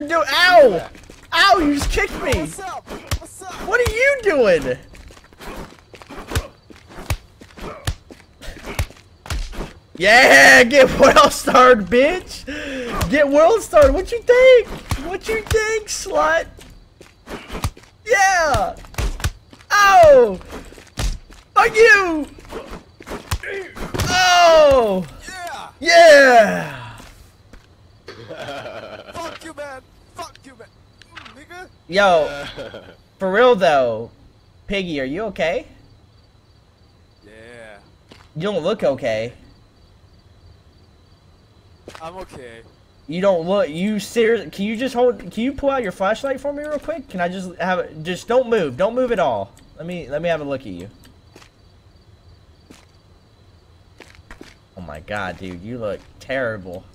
Do ow! Ow! You just kicked me. What's up? What's up? What are you doing? Yeah, get world starred, bitch. Get world starred. What you think? What you think, slut? Yeah. Oh. Fuck you. Oh. Yeah. Yeah. Fuck you, man. Fuck you, man. Nigga. Yo, for real though, Piggy, are you okay? Yeah. You don't look okay. I'm okay. You don't look. You serious? Can you just hold? Can you pull out your flashlight for me real quick? Can I just have it? Just don't move. Don't move at all. Let me have a look at you. Oh my god, dude, you look terrible.